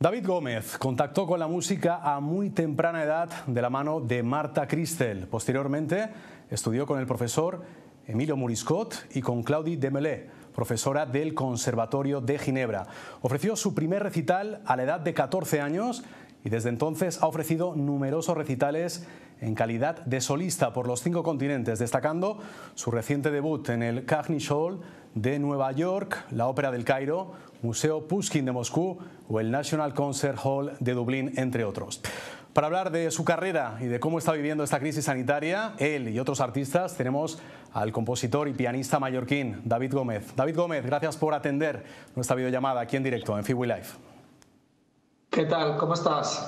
David Gómez contactó con la música a muy temprana edad de la mano de Marta Christel. Posteriormente estudió con el profesor Emilio Muriscot y con Claudie Demelé, profesora del Conservatorio de Ginebra. Ofreció su primer recital a la edad de 14 años y desde entonces ha ofrecido numerosos recitales en calidad de solista por los 5 continentes, destacando su reciente debut en el Carnegie Hall de Nueva York, la Ópera del Cairo, Museo Pushkin de Moscú o el National Concert Hall de Dublín, entre otros. Para hablar de su carrera y de cómo está viviendo esta crisis sanitaria, él y otros artistas, tenemos al compositor y pianista mallorquín David Gómez. David Gómez, gracias por atender nuestra videollamada aquí en directo en Fiwi Live. ¿Qué tal? ¿Cómo estás?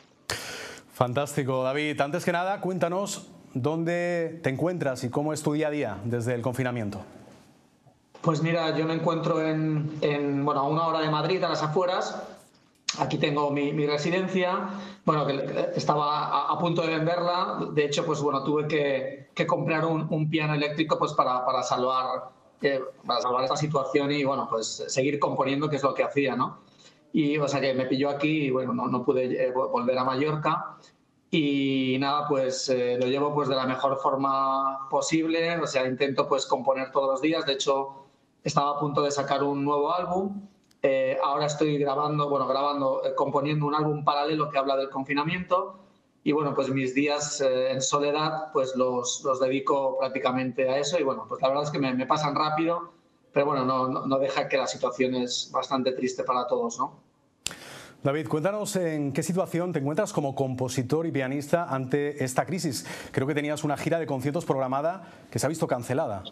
Fantástico, David. Antes que nada, cuéntanos dónde te encuentras y cómo es tu día a día desde el confinamiento. Pues mira, yo me encuentro a 1 hora de Madrid, a las afueras. Aquí tengo mi residencia. Bueno, que estaba a punto de venderla. De hecho, pues bueno, tuve que comprar un piano eléctrico pues para salvar esta situación y bueno, pues seguir componiendo, que es lo que hacía, ¿no? Y o sea que me pilló aquí y bueno, no pude volver a Mallorca. Y nada, pues lo llevo pues de la mejor forma posible. O sea, intento pues componer todos los días. De hecho, estaba a punto de sacar un nuevo álbum. Ahora estoy componiendo un álbum paralelo que habla del confinamiento. Y bueno, pues mis días en soledad pues los dedico prácticamente a eso. Y bueno, pues la verdad es que me pasan rápido, pero bueno, no deja que la situación es bastante triste para todos, ¿no? David, cuéntanos en qué situación te encuentras como compositor y pianista ante esta crisis. Creo que tenías una gira de conciertos programada que se ha visto cancelada.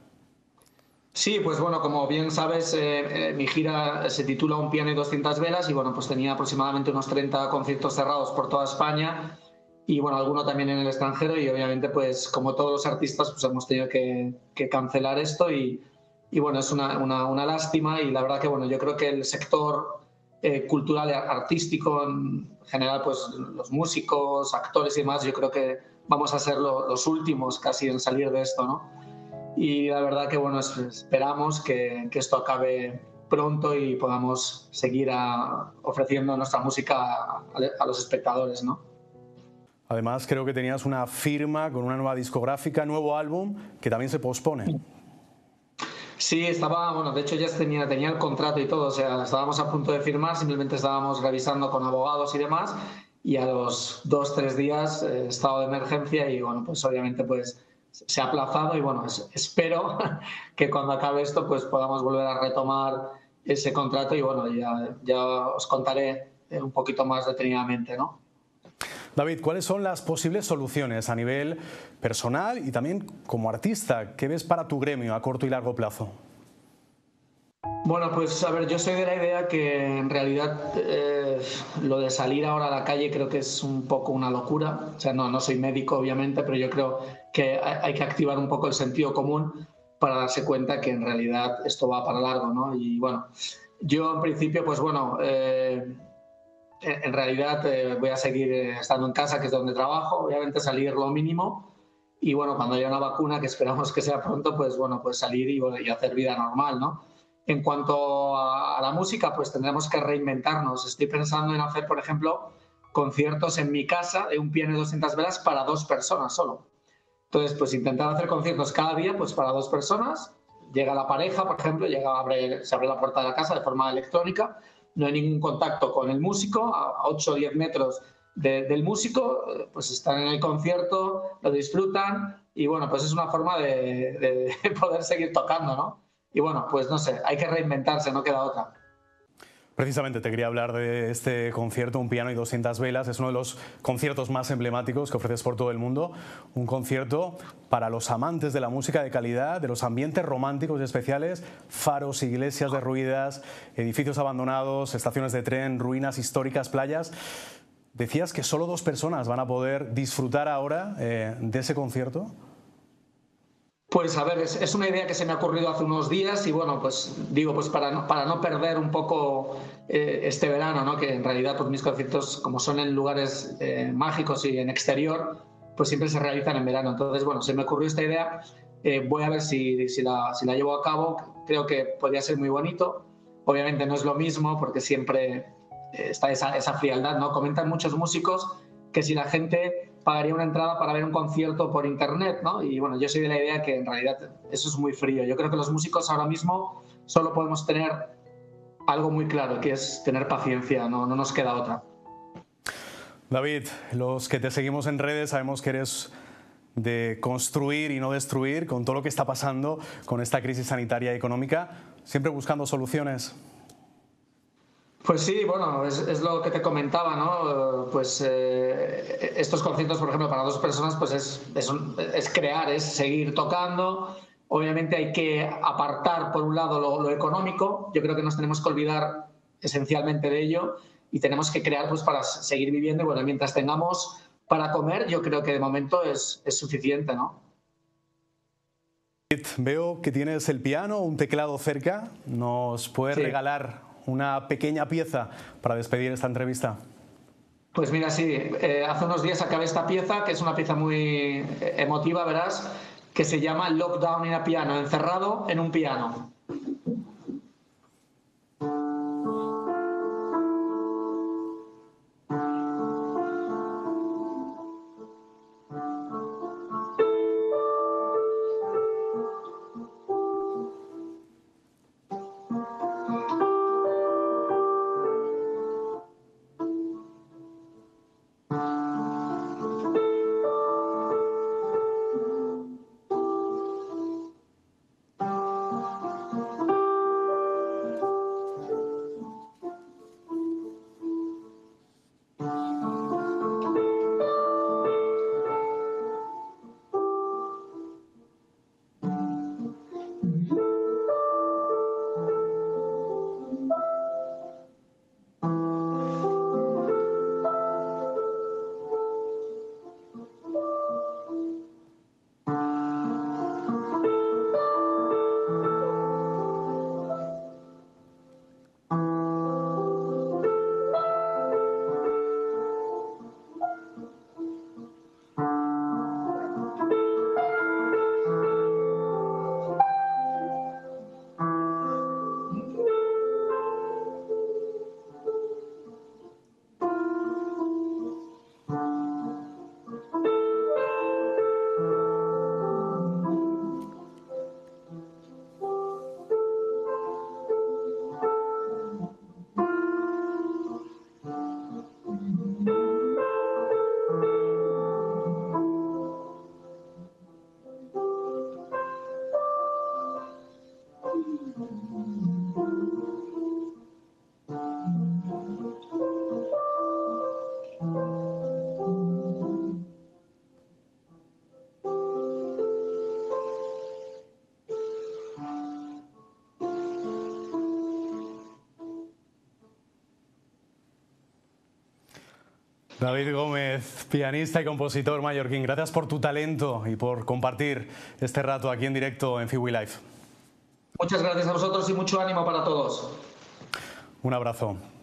Sí, pues bueno, como bien sabes, mi gira se titula Un piano y 200 velas y bueno, pues tenía aproximadamente unos 30 conciertos cerrados por toda España y bueno, alguno también en el extranjero y obviamente pues como todos los artistas pues hemos tenido que cancelar esto y bueno, es una lástima y la verdad que bueno, yo creo que el sector cultural y artístico en general, pues los músicos, actores y demás, yo creo que vamos a ser los últimos casi en salir de esto, ¿no? Y la verdad que bueno, esperamos que esto acabe pronto y podamos seguir ofreciendo nuestra música a los espectadores, ¿no? Además, creo que tenías una firma con una nueva discográfica, nuevo álbum, que también se pospone. Sí, de hecho ya tenía el contrato y todo, o sea, estábamos a punto de firmar, simplemente estábamos revisando con abogados y demás, y a los 2-3 días, estado de emergencia y bueno, pues obviamente pues se ha aplazado y bueno, espero que cuando acabe esto pues podamos volver a retomar ese contrato y bueno, ya os contaré un poquito más detenidamente, ¿no? David, ¿cuáles son las posibles soluciones a nivel personal y también como artista? ¿Qué ves para tu gremio a corto y largo plazo? Bueno, pues a ver, yo soy de la idea que en realidad lo de salir ahora a la calle creo que es un poco una locura. O sea, no soy médico obviamente, pero yo creo que hay que activar un poco el sentido común para darse cuenta que en realidad esto va para largo, ¿no? Y bueno, yo en principio, pues bueno, en realidad voy a seguir estando en casa, que es donde trabajo, obviamente salir lo mínimo y bueno, cuando haya una vacuna, que esperamos que sea pronto, pues bueno, pues salir y hacer vida normal, ¿no? En cuanto a la música, pues tendremos que reinventarnos. Estoy pensando en hacer, por ejemplo, conciertos en mi casa de un piano y 200 velas para 2 personas solo. Entonces, pues intentar hacer conciertos cada día pues para 2 personas. Llega la pareja, por ejemplo, se abre la puerta de la casa de forma electrónica, no hay ningún contacto con el músico, a 8 o 10 metros del músico, pues están en el concierto, lo disfrutan y bueno, pues es una forma de poder seguir tocando, ¿no? Y bueno, pues no sé, hay que reinventarse, no queda otra. Precisamente te quería hablar de este concierto, Un piano y 200 velas. Es uno de los conciertos más emblemáticos que ofreces por todo el mundo. Un concierto para los amantes de la música de calidad, de los ambientes románticos y especiales, faros, iglesias derruidas, edificios abandonados, estaciones de tren, ruinas históricas, playas. Decías que solo 2 personas van a poder disfrutar ahora de ese concierto. Pues a ver, es una idea que se me ha ocurrido hace unos días y bueno, pues digo, pues para no perder un poco este verano, ¿no? Que en realidad pues mis conciertos, como son en lugares mágicos y en exterior, pues siempre se realizan en verano. Entonces, bueno, se me ocurrió esta idea, voy a ver si la llevo a cabo, creo que podría ser muy bonito. Obviamente no es lo mismo porque siempre está esa frialdad, ¿no? Comentan muchos músicos que si la gente pagaría una entrada para ver un concierto por internet, ¿no? Y bueno, yo soy de la idea que en realidad eso es muy frío. Yo creo que los músicos ahora mismo solo podemos tener algo muy claro, que es tener paciencia, no nos queda otra. David, los que te seguimos en redes sabemos que eres de construir y no destruir con todo lo que está pasando con esta crisis sanitaria y económica, siempre buscando soluciones. Pues sí, bueno, es lo que te comentaba, ¿no? Pues estos conciertos, por ejemplo, para 2 personas, pues es crear, es seguir tocando. Obviamente hay que apartar, por un lado, lo económico. Yo creo que nos tenemos que olvidar esencialmente de ello y tenemos que crear pues para seguir viviendo. Y bueno, mientras tengamos para comer, yo creo que de momento es suficiente, ¿no? Veo que tienes el piano, un teclado cerca. ¿Nos puedes regalar una pequeña pieza para despedir esta entrevista? Pues mira, sí, hace unos días acabé esta pieza, que es una pieza muy emotiva, verás, que se llama Lockdown in a Piano, encerrado en un piano. David Gómez, pianista y compositor mallorquín, gracias por tu talento y por compartir este rato aquí en directo en Fiwi Live. Muchas gracias a vosotros y mucho ánimo para todos. Un abrazo.